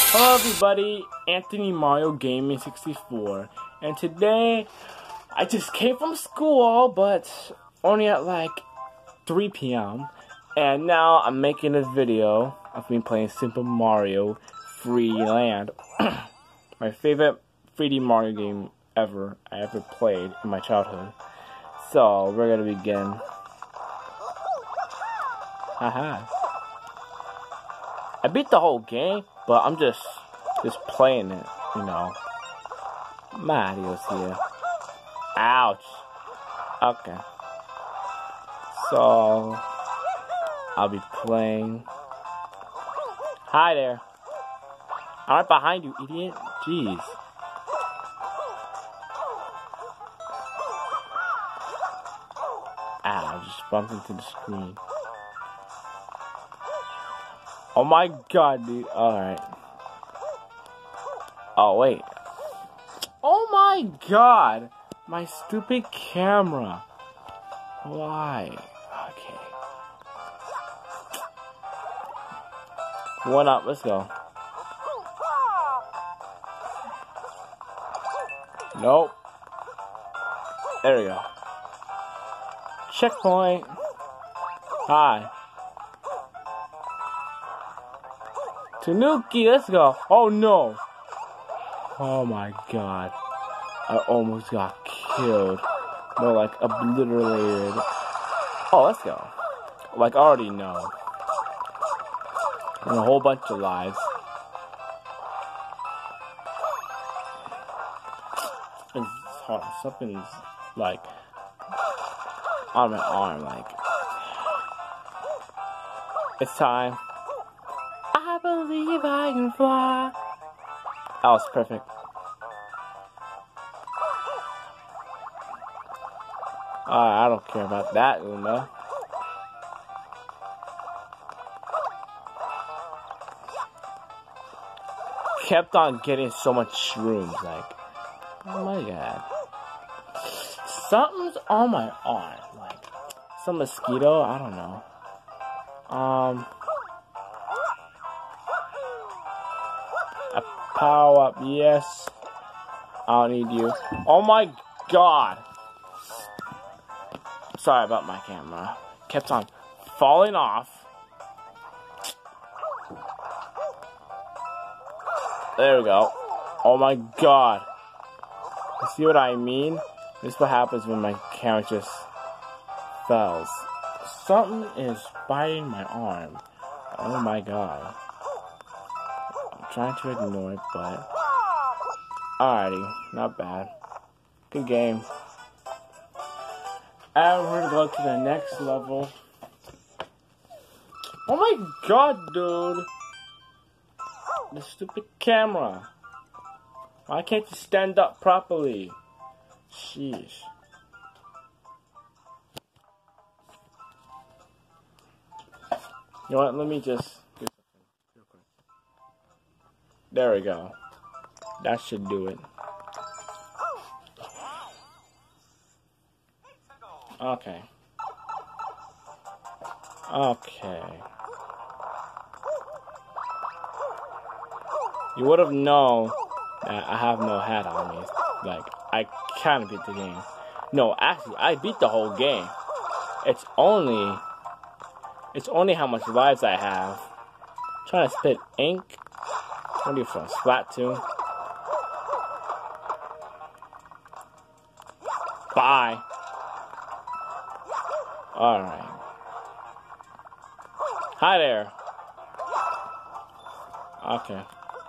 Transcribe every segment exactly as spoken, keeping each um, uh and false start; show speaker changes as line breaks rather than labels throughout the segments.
Hello everybody, Anthony Mario Gaming sixty-four, and today I just came from school, but only at like three P M and now I'm making this video of me playing Super Mario three D Land, my favorite three D Mario game ever I ever played in my childhood. So we're gonna begin. Haha. I beat the whole game, but I'm just just playing it, you know. Mario's here. Ouch. Okay. So I'll be playing. Hi there. I'm right behind you, idiot. Jeez. Ow, I just bumped into the screen. Oh my god, dude. Alright. Oh, wait. Oh my god! My stupid camera. Why? Okay. One up, let's go. Nope. There we go. Checkpoint. Hi. Tanuki, let's go. Oh no. Oh my god. I almost got killed. More like obliterated. Oh, let's go. Like I already know. And a whole bunch of lives. It's hard. Something's like on my arm, like it's time. I believe I can fly. That was perfect. Alright, I don't care about that, Uma. Kept on getting so much shrooms, like, oh my god. Something's on my arm, like, some mosquito, I don't know. Um... Power up, yes. I don't need you. Oh my god. Sorry about my camera. Kept on falling off. There we go. Oh my god. You see what I mean? This is what happens when my camera just fails. Something is biting my arm. Oh my god. Trying to ignore it, but alrighty, not bad. Good game. And we're gonna go to the next level. Oh my god, dude! The stupid camera. Why can't you stand up properly? Sheesh. You know what? Let me just. There we go. That should do it. Okay. Okay. You would have known that I have no hat on me. Like, I kind of beat the game. No, actually, I beat the whole game. It's only... It's only how much lives I have. I'm trying to spit ink. What are you from? Splatoon? Bye. Alright. Hi there. Okay.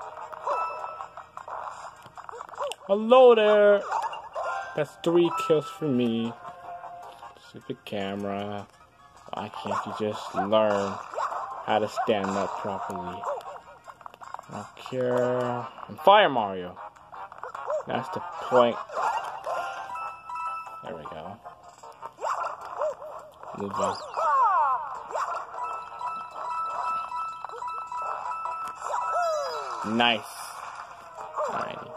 Hello there. That's three kills for me. Stupid camera. Why can't you just learn how to stand up properly? Okay, I'm Fire Mario. That's the point. There we go. Move on. Nice. Alrighty.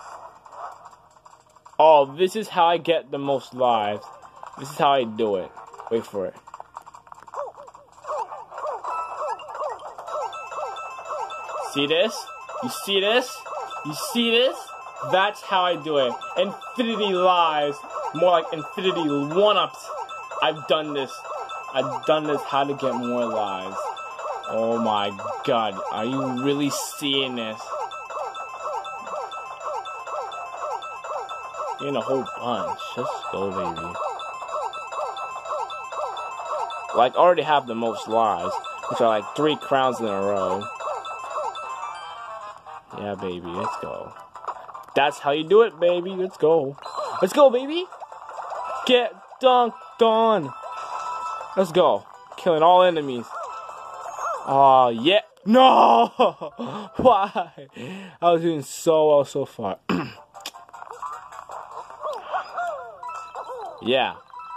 Oh, this is how I get the most lives. This is how I do it. Wait for it. See this? You see this? You see this? That's how I do it. Infinity lives. More like infinity one-ups. I've done this. I've done this how to get more lives. Oh my god. Are you really seeing this? Getting a whole bunch. Let's go, baby. Like, I already have the most lives, which are like three crowns in a row. Yeah, baby. Let's go. That's how you do it, baby. Let's go. Let's go, baby. Get dunked on. Let's go. Killing all enemies. Oh, yeah. No! Why? I was doing so well so far. Yeah.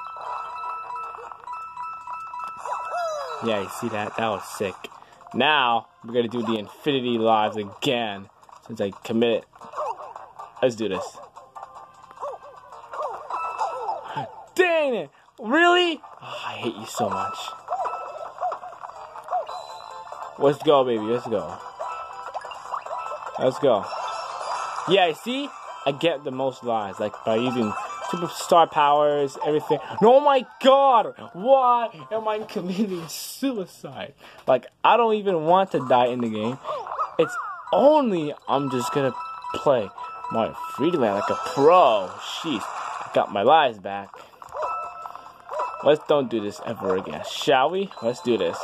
Yeah, you see that? That was sick. Now, we're gonna do the infinity lives again. Since I committed. Let's do this. Dang it! Really? Oh, I hate you so much. Let's go, baby. Let's go. Let's go. Yeah, you see? I get the most lives. Like, by using superstar powers, everything. No, oh my god! Why am I committing suicide? Like, I don't even want to die in the game. It's only I'm just gonna play Mario three D Land like a pro. Jeez, I got my lives back. Let's don't do this ever again, shall we? Let's do this.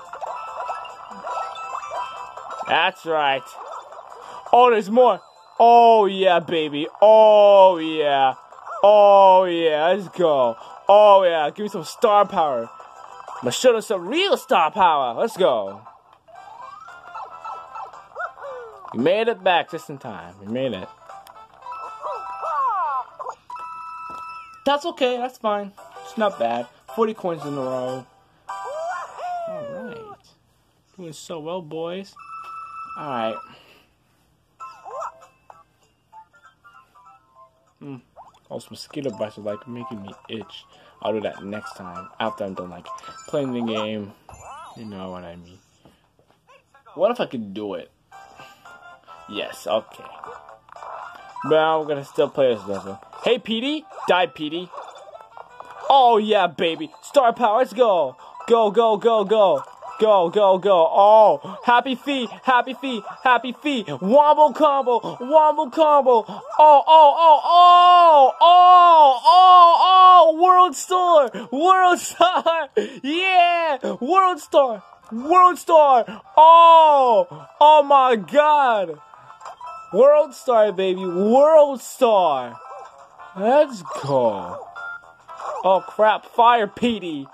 That's right. Oh, there's more. Oh yeah, baby. Oh yeah. Oh yeah, let's go. Oh yeah, give me some star power. I'm gonna show them some real star power. Let's go. We made it back just in time. We made it. That's okay, that's fine. It's not bad. forty coins in a row. Alright. Doing so well, boys. Alright. Hmm. Those mosquito bites are like making me itch. I'll do that next time. After I'm done like playing the game. You know what I mean. What if I could do it? Yes, okay. Now we're gonna still play this level. Hey Petey! Die Petey! Oh yeah, baby! Star power, let's go! Go, go, go, go! Go, go, go! Oh! Happy feet! Happy feet! Happy feet! Wombo combo! Wombo combo! Oh, oh, oh, oh! Oh! Oh! Oh! World Star! World Star! Yeah! World Star! World Star! Oh! Oh my god! World Star, baby! World Star! Let's go! Oh crap! Fire Petey!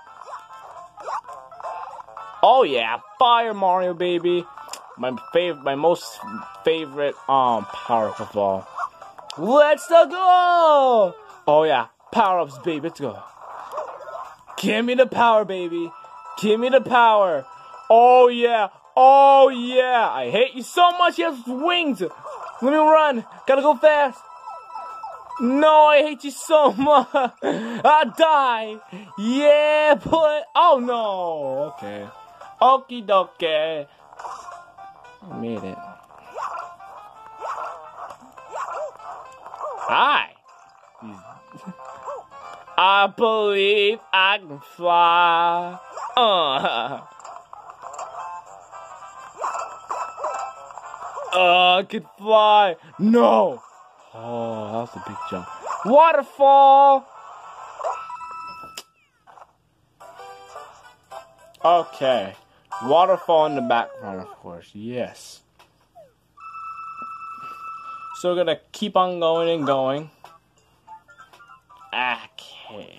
Oh yeah, Fire Mario, baby! My favorite, my most favorite um power up of all. Let's go! Oh yeah, power ups, baby. Let's go. Give me the power, baby. Give me the power. Oh yeah, oh yeah. I hate you so much. You have wings. Let me run. Gotta go fast. No, I hate you so much. I die. Yeah, but oh no. Okay. Okie dokie. I made it. Hi. I believe I can fly. Uh. Uh, I can fly. No. Oh, that was a big jump. Waterfall. Okay. Waterfall in the background, of course. Yes. So we're gonna keep on going and going. Okay.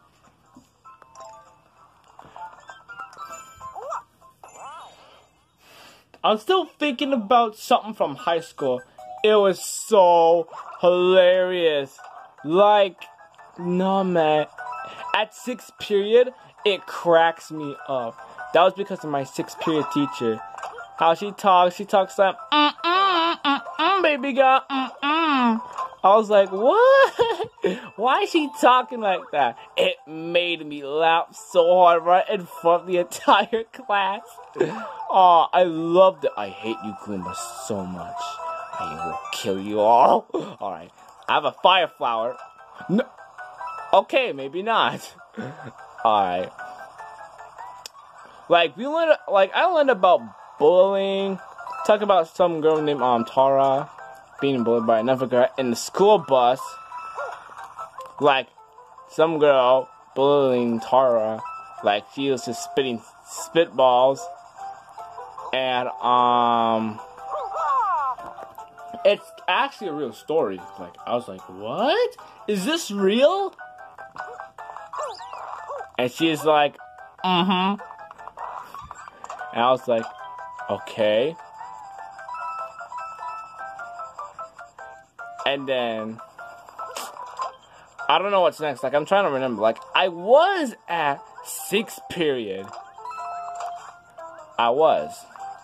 I'm still thinking about something from high school. It was so hilarious. Like, no man. At sixth period, it cracks me up. That was because of my sixth period teacher. How she talks, she talks like, mm mm mm mm, baby girl, mm mm. I was like, what? Why is she talking like that? It made me laugh so hard right in front of the entire class. Oh, I loved it. I hate you, Goombas, so much. I will kill you all. Alright. I have a fire flower. No. Okay, maybe not. Alright. Like, we learned, like, I learned about bullying. Talk about some girl named, um, Tara being bullied by another girl in the school bus. Like, some girl bullying Tara. Like, she was just spitting spitballs. And, um... it's actually a real story. Like, I was like, what? Is this real? And she's like, mm-hmm. And I was like, okay. And then, I don't know what's next. Like, I'm trying to remember. Like, I was at sixth period. I was.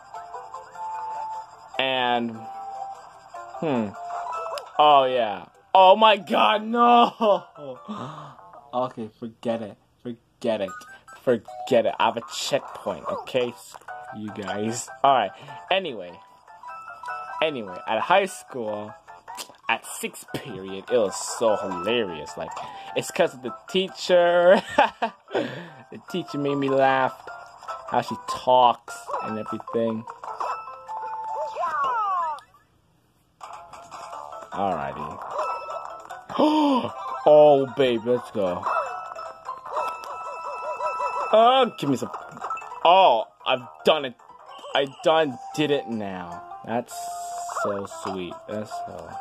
And, hmm. Oh, yeah. Oh, my God, no. Okay, forget it. Forget it. Forget it. I have a checkpoint, okay? Screw you guys. Alright, anyway. Anyway, at high school, at sixth period, it was so hilarious. Like, it's because of the teacher. The teacher made me laugh. How she talks and everything. Alrighty. Oh, babe, let's go. Oh, give me some. Oh, I've done it. I done did it now. That's so sweet. That's so.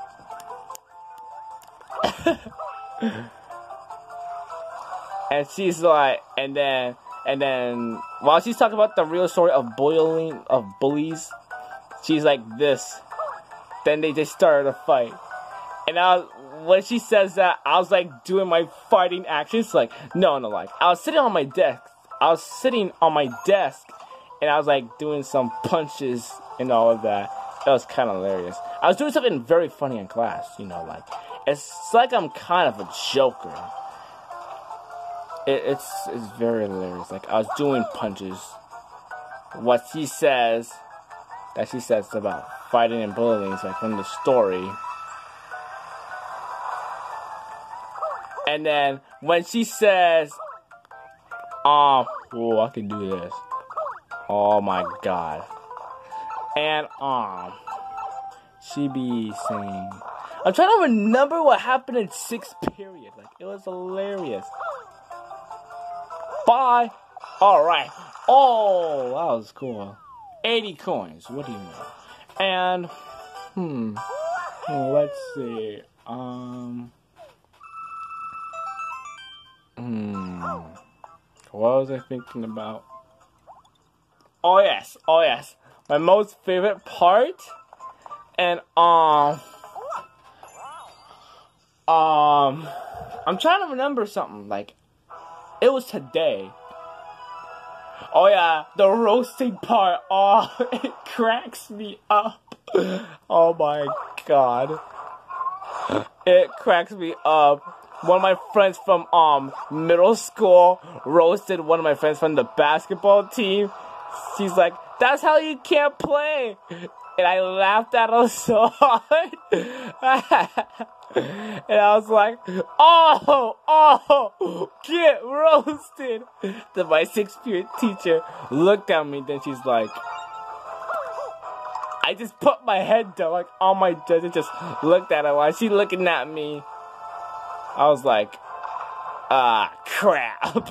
And she's like, and then, and then, while she's talking about the real story of bullying, of bullies, she's like this. Then they just started a fight. And I was, when she says that, I was like doing my fighting actions. Like, no, no, like, I was sitting on my desk. I was sitting on my desk, and I was like doing some punches and all of that. That was kind of hilarious. I was doing something very funny in class, you know, like, it's like I'm kind of a joker. It, it's, it's very hilarious. Like, I was doing punches. What she says, that she says about fighting and bullying is like from the story. And then when she says, um, oh, I can do this. Oh my God. And, um, she be saying, I'm trying to remember what happened in sixth period. Like, it was hilarious. Bye. Alright. Oh, that was cool. eighty coins. What do you know? And, hmm. Let's see. Um. Hmm. What was I thinking about? Oh, yes. Oh, yes. My most favorite part. And, um. Um. I'm trying to remember something. Like, it was today. Oh, yeah. The roasting part. Oh, it cracks me up. Oh, my God. It cracks me up. One of my friends from um middle school roasted one of my friends from the basketball team. She's like, that's how you can't play. And I laughed at her so hard. And I was like, oh, oh, get roasted. Then my sixth period teacher looked at me. Then she's like, I just put my head down, like on my desk, and just looked at her while she looking at me. I was like, ah, crap.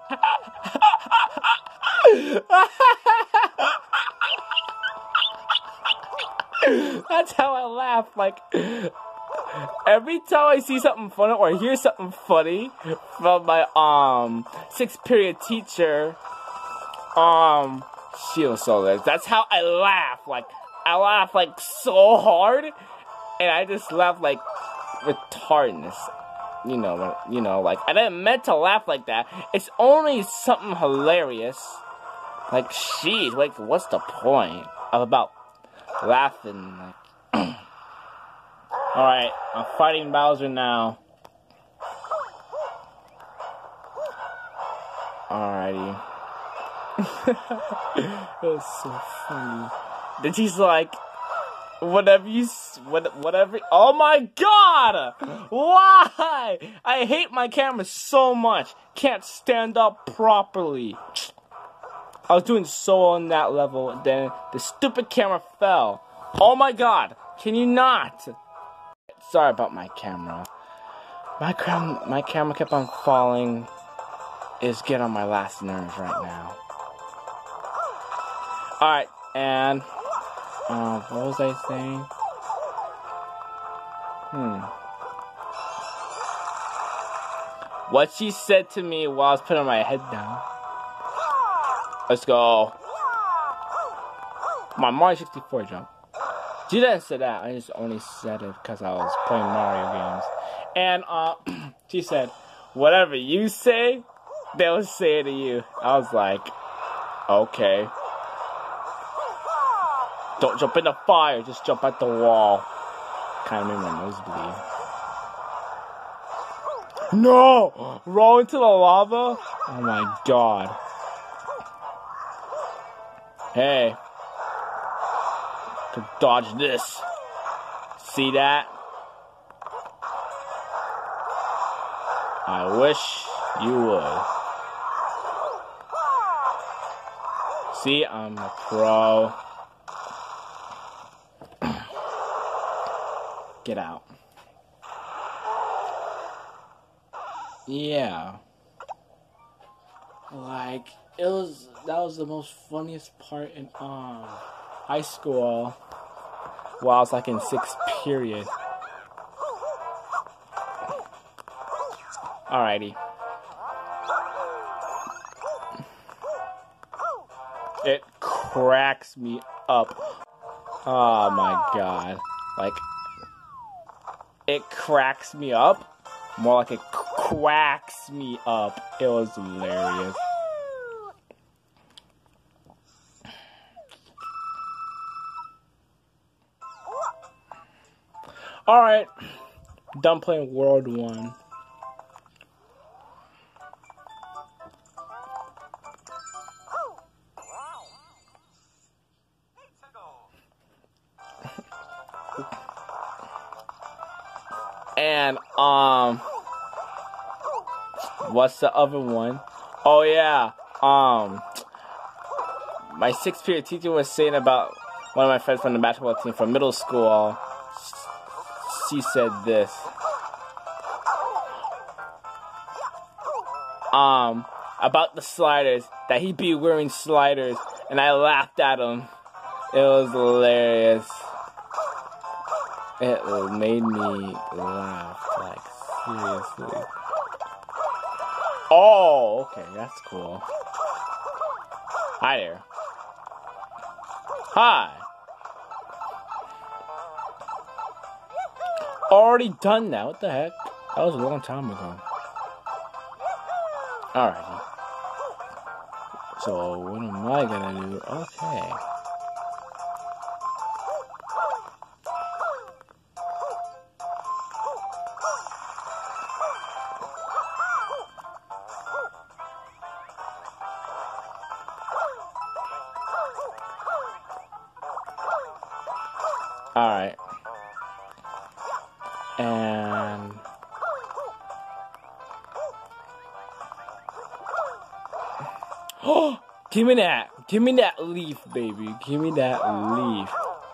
That's how I laugh. Like, every time I see something funny or hear something funny from my um sixth period teacher, um, she was so good. That's how I laugh. Like, I laugh like so hard, and I just laugh like retardedness. You know, you know, like, I didn't meant to laugh like that. It's only something hilarious. Like, sheesh, like, what's the point of about laughing? Like, alright, I'm fighting Bowser now. Alrighty. It was so funny. Then she's like, whatever you, what, whatever. Oh my god! Why? I hate my camera so much. Can't stand up properly. I was doing so on that level, and then the stupid camera fell. Oh my god! Can you not? Sorry about my camera. My cam, my camera kept on falling. It's getting on my last nerves right now. Alright, and uh, what was I saying? Hmm. What she said to me while I was putting my head down. Let's go. My Mario sixty-four jump. She didn't say that. I just only said it because I was playing Mario games. And uh, she said, whatever you say, they'll say it to you. I was like, okay. Don't jump in the fire. Just jump at the wall. Kind of made my nose bleed. No! Roll into the lava? Oh my god. Hey. To dodge this. See that? I wish you would. See, I'm a pro. Get out. Yeah. Like, it was, that was the most funniest part in, um, high school. While I was like in sixth period. Alrighty. It cracks me up. Oh my god. Like, it cracks me up. More like it quacks me up. It was hilarious. Alright. Done playing World one. And, um, what's the other one? Oh, yeah, um, my sixth period teacher was saying about one of my friends from the basketball team from middle school. She said this. Um, about the sliders, that he'd be wearing sliders, and I laughed at him. It was hilarious. It made me laugh, like, seriously. Oh, okay, that's cool. Hi there. Hi. Already done that, what the heck? That was a long time ago. Alrighty. So, what am I gonna do? Okay. Alright. And oh, give me that. Give me that leaf, baby. Give me that leaf.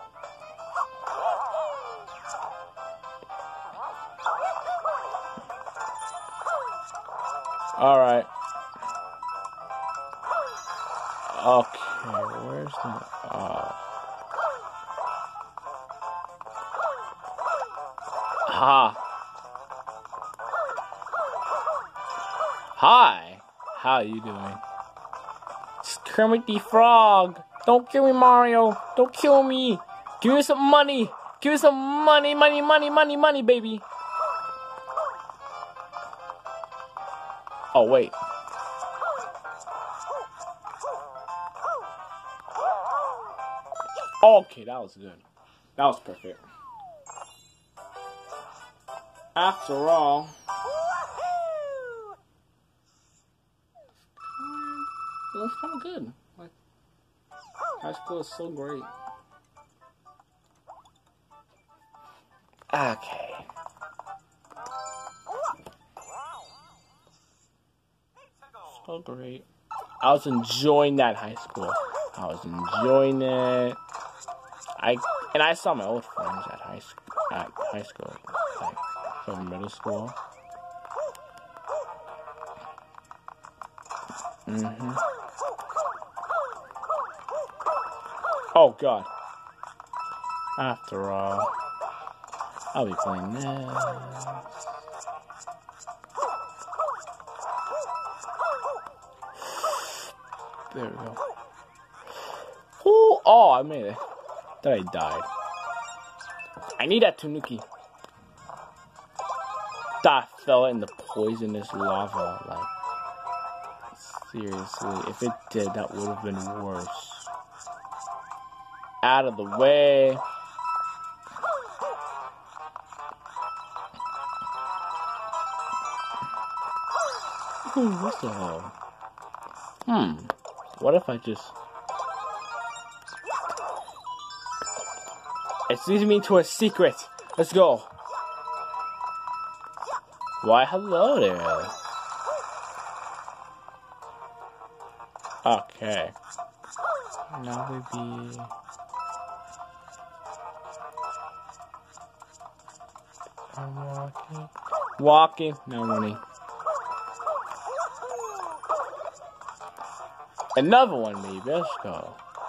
Alright. Okay, where's the oh. Ha. Hi. How are you doing? It's Kermit the Frog. Don't kill me, Mario. Don't kill me. Give me some money. Give me some money, money, money, money, money, baby. Oh, wait. Okay, that was good. That was perfect. After all, it's kind of good. Like, high school is so great. Okay. So great. I was enjoying that high school. I was enjoying it. I and I saw my old friends at high school. At high school, like from middle school. Mhm. Oh God. After all, I'll be playing this. There we go. Ooh, oh, I made it. Then I died. I need that Tanuki. That fell in the poisonous lava. Like, seriously, if it did, that would have been worse. Out of the way. Ooh, what the hell? Hmm. What if I just... It leads me to a secret. Let's go. Why, hello there. Okay. Now we be... I'm walking. Walking. Now running. Another one, maybe. Let's go.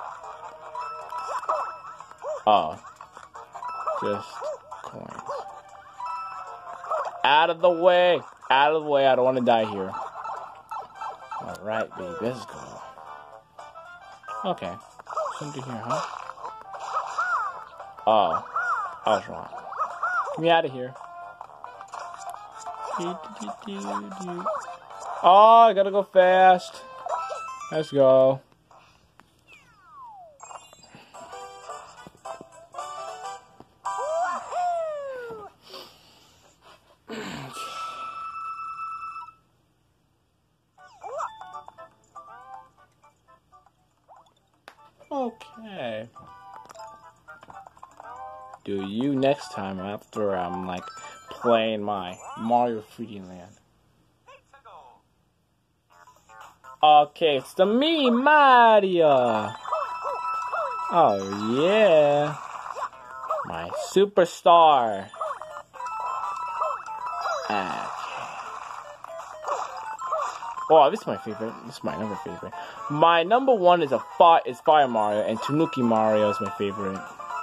Oh. Just coins. Out of the way. Out of the way. I don't want to die here. Alright, baby. Let's go. Okay. Something here, huh? Oh. I was wrong. Get me out of here. Oh, I gotta go fast. Let's go. Okay. Do you next time after I'm like playing my Mario three D Land. Okay, it's the me, Mario. Oh yeah, my superstar. Okay. Oh, this is my favorite. This is my number favorite. My number one is a fi is Fire Mario, and Tanuki Mario is my favorite.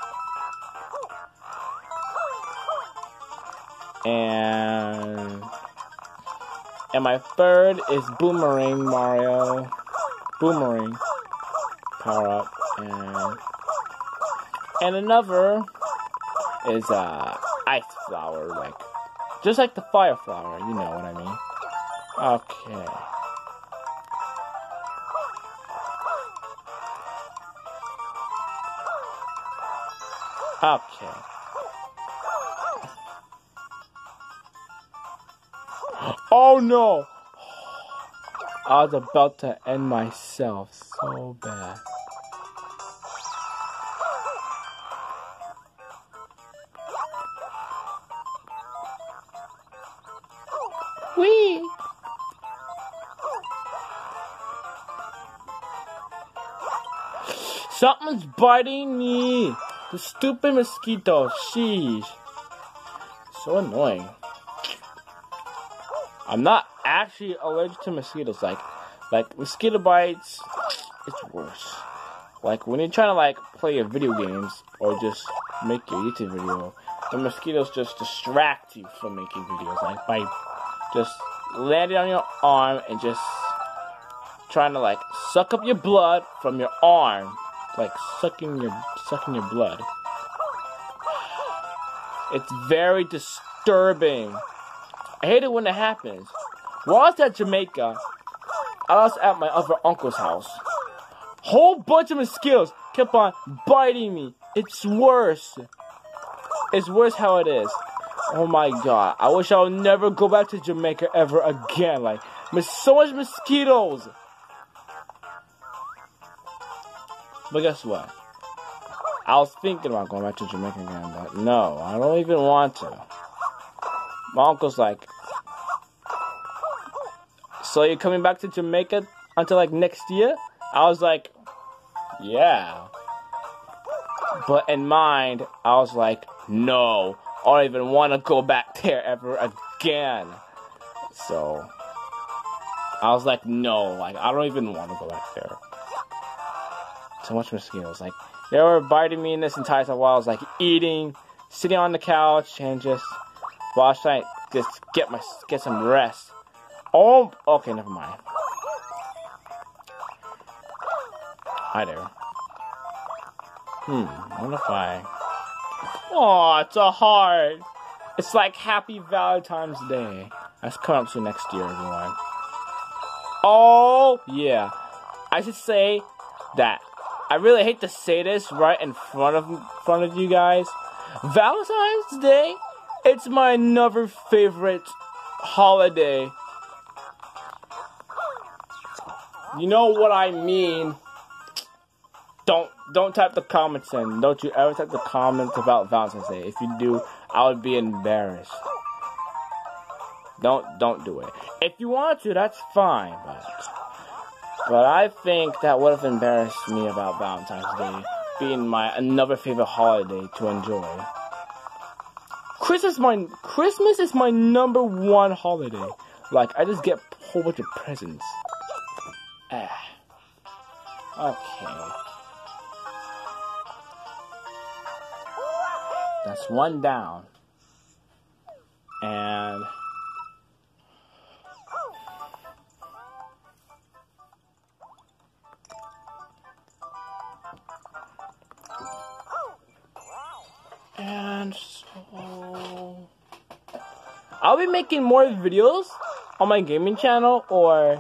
And and my third is Boomerang Mario. Boomerang power up, and and another is uh Ice Flower, like just like the Fire Flower. You know what I mean? Okay. Okay. Oh no! I was about to end myself so bad. Whee! Something's biting me! The stupid mosquito, sheesh. So annoying. I'm not actually allergic to mosquitoes. Like, like mosquito bites, it's worse. Like when you're trying to like play your video games or just make your YouTube video, the mosquitoes just distract you from making videos. Like by just landing on your arm and just trying to like suck up your blood from your arm, like sucking your sucking your blood. It's very disturbing. I hate it when it happens. While I was at Jamaica, I was at my other uncle's house. Whole bunch of mosquitoes kept on biting me. It's worse. It's worse how it is. Oh my god. I wish I would never go back to Jamaica ever again. Like, there's so much mosquitoes. But guess what? I was thinking about going back to Jamaica again, but no, I don't even want to. My uncle's like, so you're coming back to Jamaica until like next year? I was like, yeah. But in mind, I was like, no, I don't even want to go back there ever again. So, I was like, no, like, I don't even want to go back there. So much mosquitoes, like, they were biting me in this entire time while I was like eating, sitting on the couch, and just while I was trying to just get my get some rest. Oh, okay, never mind. Hi there. Hmm, I wonder if I... Oh, it's a heart. It's like Happy Valentine's Day. That's coming up to next year, everyone. Oh, yeah. I should say that I really hate to say this right in front of front of you guys. Valentine's Day, it's my another favorite holiday. You know what I mean? Don't don't type the comments in. Don't you ever type the comments about Valentine's Day. If you do, I would be embarrassed. Don't don't do it. If you want to, that's fine, but But I think that would have embarrassed me about Valentine's Day being my another favorite holiday to enjoy. Christmas, my Christmas is my number one holiday. Like, I just get a whole bunch of presents. Ah. Okay. That's one down. And... And so... I'll be making more videos on my gaming channel, or...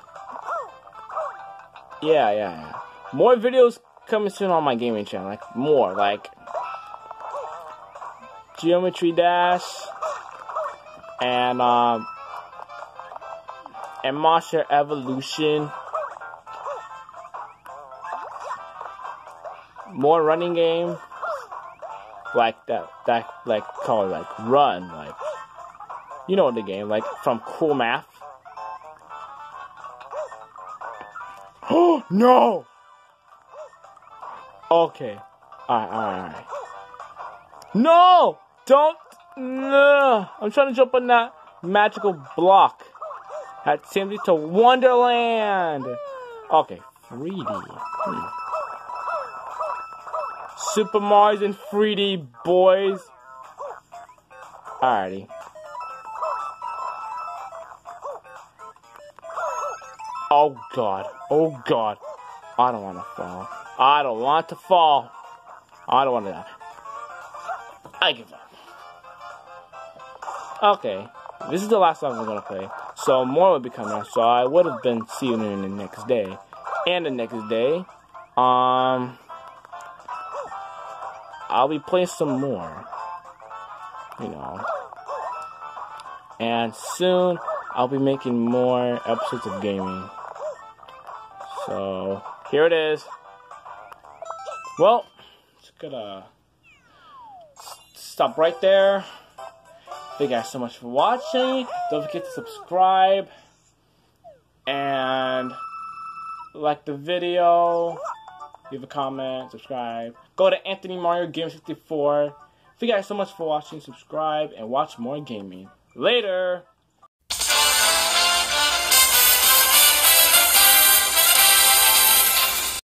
Yeah, yeah, yeah. More videos coming soon on my gaming channel. Like, more, like... Geometry Dash... And, um... And Monster Evolution. More running game. Like that, that, like, call it, like, run, like, you know the game, like, from Cool Math. Oh, no! Okay. Alright, alright, alright. No! Don't! No! I'm trying to jump on that magical block. That sends me to Wonderland! Okay, three D. Hmm. Super Mario's in three D, boys. Alrighty. Oh god. Oh god. I don't want to fall. I don't want to fall. I don't want to die. I give up. Okay. This is the last song we're going to play. So more will be coming out. So I would have been seeing you in the next day. And the next day. Um... I'll be playing some more, you know, and soon I'll be making more episodes of gaming. So here it is. Well, just gonna stop right there. Thank you guys so much for watching. Don't forget to subscribe and like the video. Leave a comment, subscribe. Go to Anthony Mario Game sixty-four. Thank you guys so much for watching. Subscribe and watch more gaming. Later!